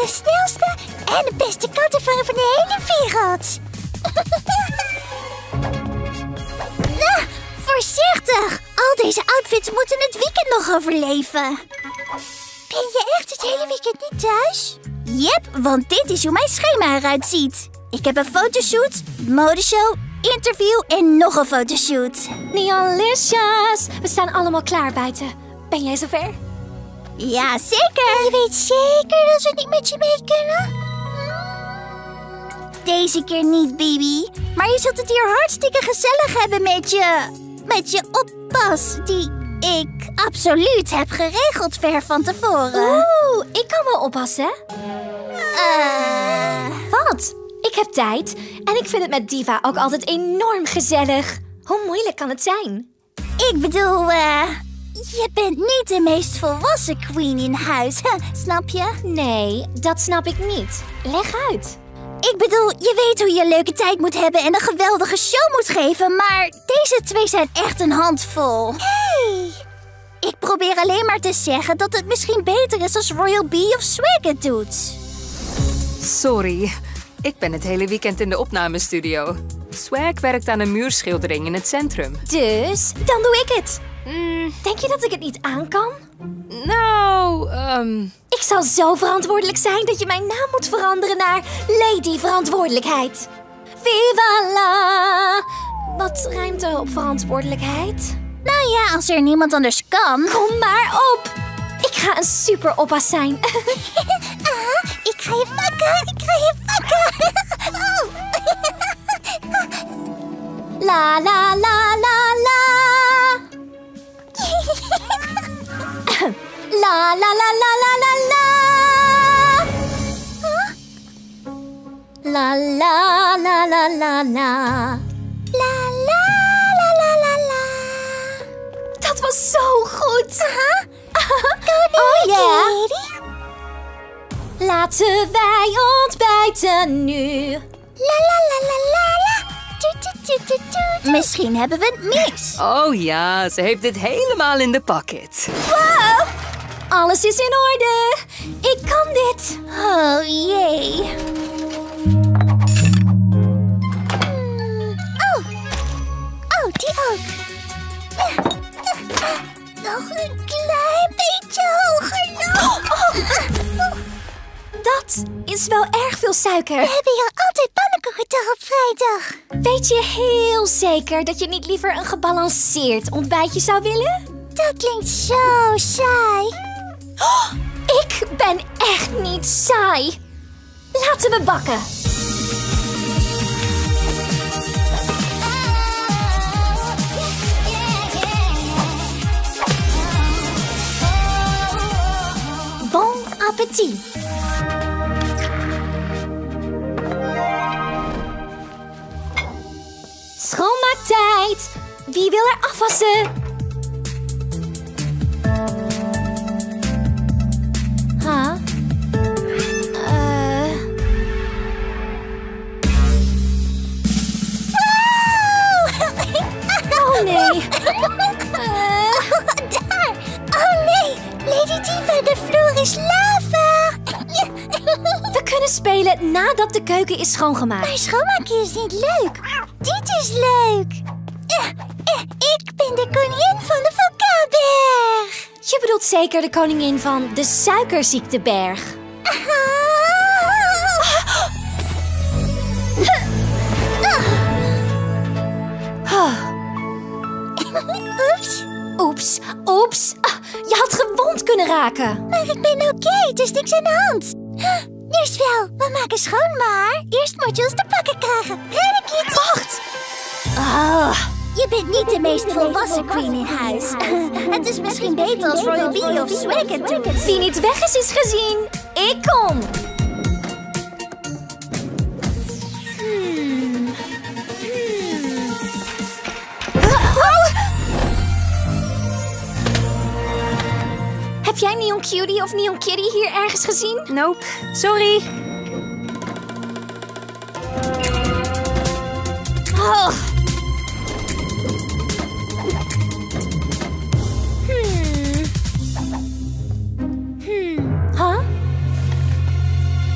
de snelste en de beste kattenvanger van de hele wereld. Nou, voorzichtig. Al deze outfits moeten het weekend nog overleven. Ben je echt het hele weekend niet thuis? Yep, want dit is hoe mijn schema eruit ziet. Ik heb een fotoshoot, modeshow, interview en nog een fotoshoot. Neonlicious, we staan allemaal klaar buiten. Ben jij zover? Ja, zeker. Je weet zeker dat we niet met je mee kunnen? Deze keer niet, baby. Maar je zult het hier hartstikke gezellig hebben met je oppas, die ik absoluut heb geregeld ver van tevoren. Oeh, ik kan wel oppassen. Wat? Ik heb tijd en ik vind het met Diva ook altijd enorm gezellig. Hoe moeilijk kan het zijn? Ik bedoel, je bent niet de meest volwassen queen in huis, snap je? Nee, dat snap ik niet. Leg uit. Ik bedoel, je weet hoe je een leuke tijd moet hebben en een geweldige show moet geven, maar deze twee zijn echt een handvol. Hey! Ik probeer alleen maar te zeggen dat het misschien beter is als Royal Bee of Swag het doet. Sorry, ik ben het hele weekend in de opnamestudio. Swag werkt aan een muurschildering in het centrum. Dus, dan doe ik het. Denk je dat ik het niet aan kan? Nou, Ik zal zo verantwoordelijk zijn dat je mijn naam moet veranderen naar Lady Verantwoordelijkheid. Viva la! Wat rijmt er op verantwoordelijkheid? Nou ja, als er niemand anders kan. Kom maar op! Ik ga een super oppas zijn. Ik ga je pakken, ik ga je pakken. Oh. La la la la la. La la la la la la la. La la la la la la. La la la la la la. Dat was zo goed. Oh ja. Laten wij ontbijten nu. La la la la la la. Toet, toet, toet, toet, toet. Misschien hebben we het mis. oh ja, ze heeft dit helemaal in de pocket. Wow! Alles is in orde. Ik kan dit. Oh jee. Oh, die ook. Nog een klein beetje hoger nog. Dat is wel erg veel suiker. We hebben hier altijd pannenkoekendag op vrijdag. Weet je heel zeker dat je niet liever een gebalanceerd ontbijtje zou willen? Dat klinkt zo saai. Oh, ik ben echt niet saai. Laten we bakken. Bon appétit. Schoonmaaktijd. Wie wil er afwassen? Huh? Oh nee. Daar. Oh nee. Lady Diva, de vloer is lava. We kunnen spelen nadat de keuken is schoongemaakt. Maar schoonmaken is niet leuk. Dit is leuk. Ik ben de koningin van de vulkaanberg. Je bedoelt zeker de koningin van de suikerziekteberg. Oeps. Oeps, oeps. Je had gewond kunnen raken. Maar ik ben oké, het is niks aan de hand. Nu is wel, we maken schoon, maar eerst moet je ons te pakken krijgen. Ren ik iets? Wacht. Je bent niet de meest volwassen queen in huis. Het is misschien beter als Royal Bee of Swag het doet. Wie niet weg is gezien. Ik kom. Heb jij Neon Cutie of Neon Kitty hier ergens gezien? Nope, sorry. Oh. Huh?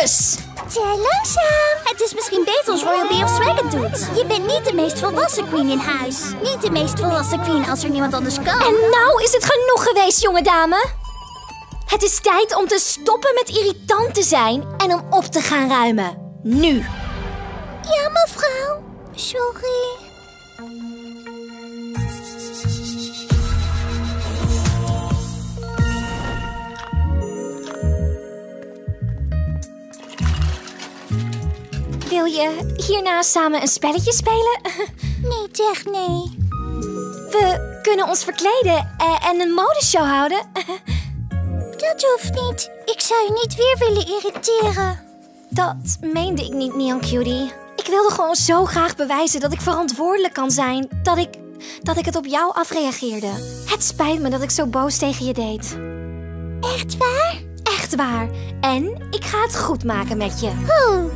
Liches! Te langzaam. Het is misschien beter als Royal Bee of Swag het doet. Je bent niet de meest volwassen queen in huis. Niet de meest volwassen queen als er niemand anders kan. En nou is het genoeg geweest, jonge dame. Het is tijd om te stoppen met irritant te zijn en om op te gaan ruimen. Nu. Ja, mevrouw. Sorry. Wil je hierna samen een spelletje spelen? Niet echt, nee. We kunnen ons verkleden en een modeshow houden. Dat hoeft niet. Ik zou je niet weer willen irriteren. Dat meende ik niet, Neon Cutie. Ik wilde gewoon zo graag bewijzen dat ik verantwoordelijk kan zijn. Dat ik het op jou afreageerde. Het spijt me dat ik zo boos tegen je deed. Echt waar? Echt waar. En ik ga het goed maken met je. Hoe?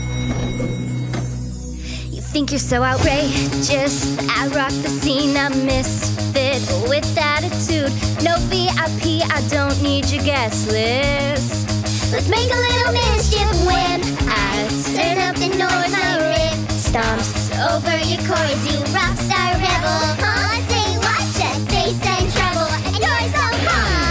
You think you're so outrageous. I rock the scene, I'm misfit with attitude. No VIP, I don't need your guest list. Let's make a little mischief when I turn up the noise. My rip stomps over your chords, you rockstar rebel. Huh? Say what? Just face and trouble, and you're so hot.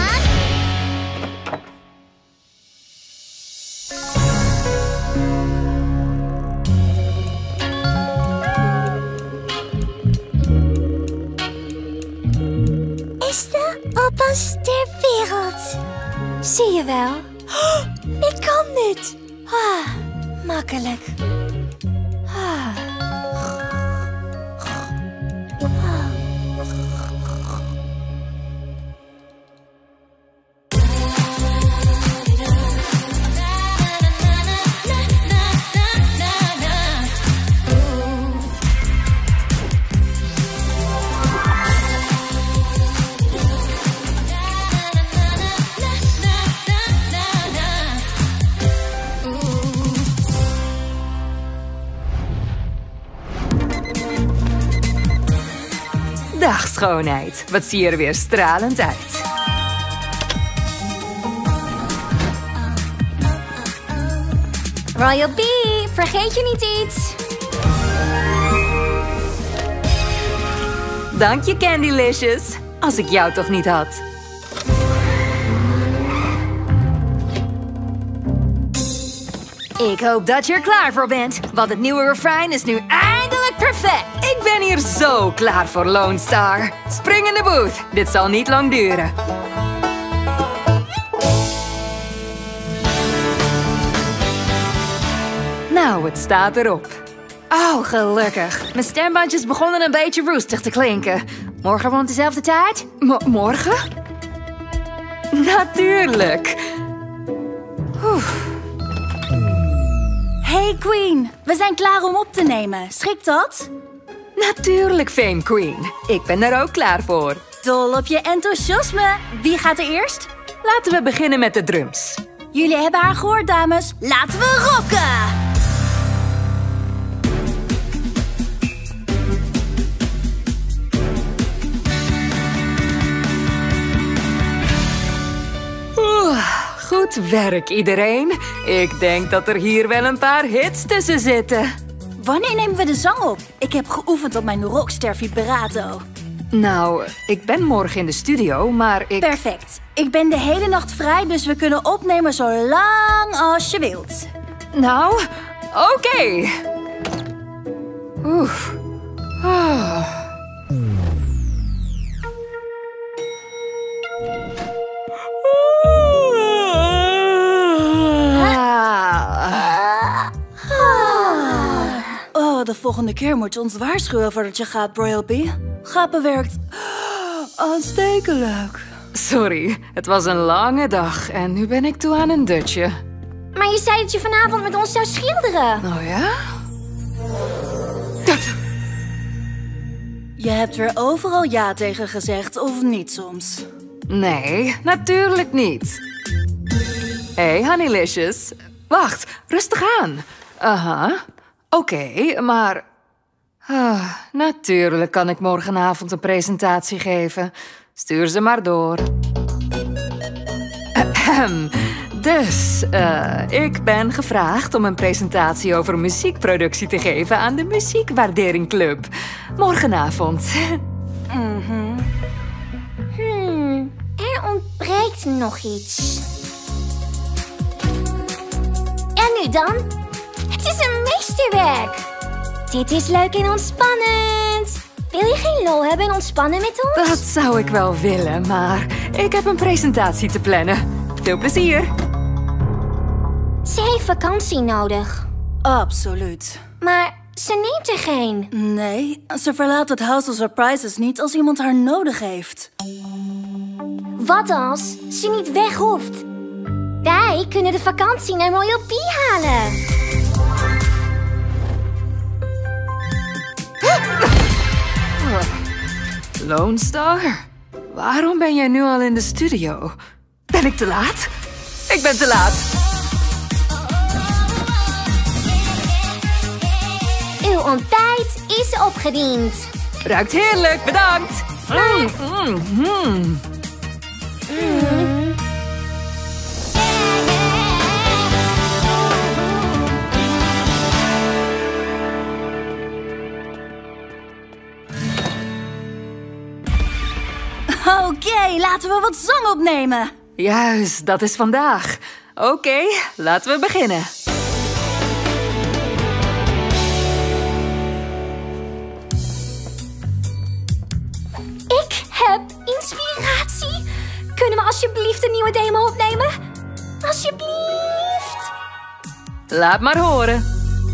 Beste oppas ter wereld. Zie je wel? Ik kan dit. Makkelijk. Dag schoonheid, wat zie je er weer stralend uit. Royal Bee, vergeet je niet iets? Dank je, Candylicious. Als ik jou toch niet had. Ik hoop dat je er klaar voor bent, want het nieuwe refrein is nu eindelijk perfect. Ik ben hier zo klaar voor Lone Star. Spring in de booth, dit zal niet lang duren. Nou, het staat erop. Oh, gelukkig. Mijn stembandjes begonnen een beetje roestig te klinken. Morgen rond dezelfde tijd? Morgen? Natuurlijk. Hey Queen, we zijn klaar om op te nemen. Schikt dat? Natuurlijk, Fame Queen. Ik ben er ook klaar voor. Dol op je enthousiasme. Wie gaat er eerst? Laten we beginnen met de drums. Jullie hebben haar gehoord, dames. Laten we rocken! Goed werk, iedereen. Ik denk dat er hier wel een paar hits tussen zitten. Wanneer nemen we de zang op? Ik heb geoefend op mijn rockster vibrato. Nou, ik ben morgen in de studio, maar ik... Perfect. Ik ben de hele nacht vrij, dus we kunnen opnemen zo lang als je wilt. Nou, oké. Oef. Ah. Oh, de volgende keer moet je ons waarschuwen voordat je gaat, Royal Bee. Gaat bewerkt. Aanstekelijk. Sorry, het was een lange dag en nu ben ik toe aan een dutje. Maar je zei dat je vanavond met ons zou schilderen. Oh ja? Je hebt er overal ja tegen gezegd, of niet soms? Nee, natuurlijk niet. Hey, Honeylicious. Wacht, rustig aan. Aha. Oké, maar... natuurlijk kan ik morgenavond een presentatie geven. Stuur ze maar door. Dus, ik ben gevraagd om een presentatie over muziekproductie te geven aan de Muziekwaardering Club. Morgenavond. Er ontbreekt nog iets. En nu dan? Het is een meesterwerk. Dit is leuk en ontspannend. Wil je geen lol hebben en ontspannen met ons? Dat zou ik wel willen, maar ik heb een presentatie te plannen. Veel plezier. Ze heeft vakantie nodig. Absoluut. Maar ze neemt er geen. Nee, ze verlaat het House of Surprises niet als iemand haar nodig heeft. Wat als ze niet weg hoeft? Wij kunnen de vakantie naar Royal B halen. Lone Star, waarom ben jij nu al in de studio? Ben ik te laat? Ik ben te laat. Uw ontbijt is opgediend. Ruikt heerlijk, bedankt. Oké, laten we wat zang opnemen. Juist, dat is vandaag. Oké, laten we beginnen. Ik heb inspiratie. Kunnen we alsjeblieft een nieuwe demo opnemen? Alsjeblieft. Laat maar horen.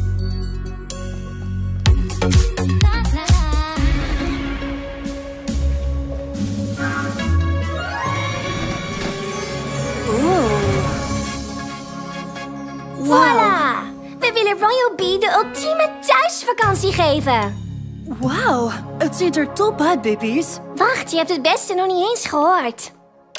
Voilà! We willen Royal B de ultieme thuisvakantie geven. Wauw, het ziet er top uit, baby's. Wacht, je hebt het beste nog niet eens gehoord.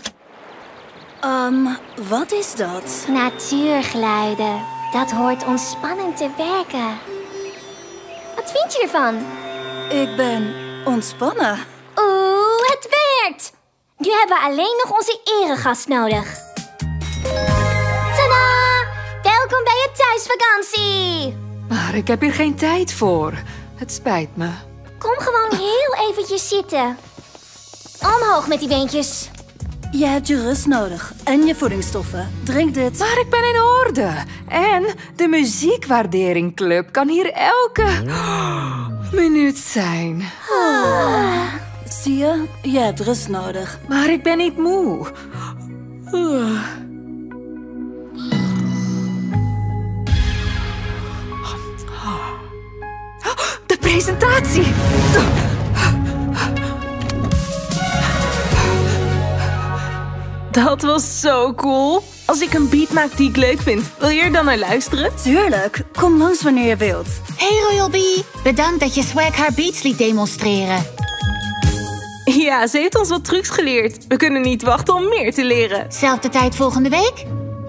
Wat is dat? Natuurgeluiden. Dat hoort ontspannend te werken. Wat vind je ervan? Ik ben ontspannen. Oeh, het werkt! Nu hebben we alleen nog onze eregast nodig. Tadaa! Welkom bij je thuisvakantie! Maar ik heb hier geen tijd voor. Het spijt me. Kom gewoon heel eventjes zitten. Omhoog met die beentjes. Je hebt je rust nodig en je voedingsstoffen. Drink dit. Maar ik ben in orde. En de Muziekwaardering Club kan hier elke minuut zijn. Zie je? Je hebt rust nodig. Maar ik ben niet moe. De presentatie! Dat was zo cool. Als ik een beat maak die ik leuk vind, wil je er dan naar luisteren? Tuurlijk, kom langs wanneer je wilt. Hey Royal B, bedankt dat je Swag haar beats liet demonstreren. Ja, ze heeft ons wat trucs geleerd. We kunnen niet wachten om meer te leren. Zelfde tijd volgende week?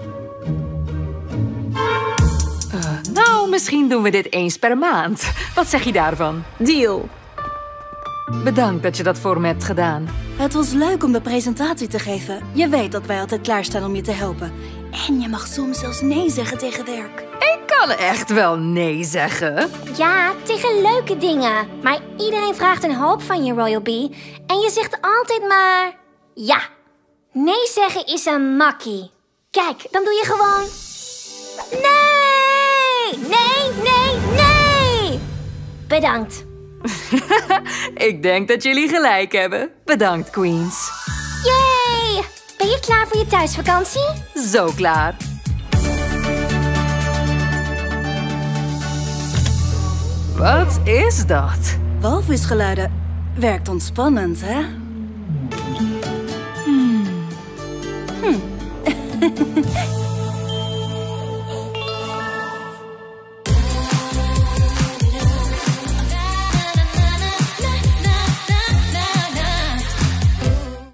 Nou, misschien doen we dit eens per maand. Wat zeg je daarvan? Deal. Bedankt dat je dat voor me hebt gedaan. Het was leuk om de presentatie te geven. Je weet dat wij altijd klaarstaan om je te helpen. En je mag soms zelfs nee zeggen tegen werk. Ik kan echt wel nee zeggen. Ja, tegen leuke dingen. Maar iedereen vraagt een hoop van je, Royal B. En je zegt altijd maar... ja. Nee zeggen is een makkie. Kijk, dan doe je gewoon... nee! Nee, nee, nee! Bedankt. Ik denk dat jullie gelijk hebben. Bedankt, Queens. Yay! Ben je klaar voor je thuisvakantie? Zo klaar. Wat is dat? Walvisgeluiden werkt ontspannend, hè?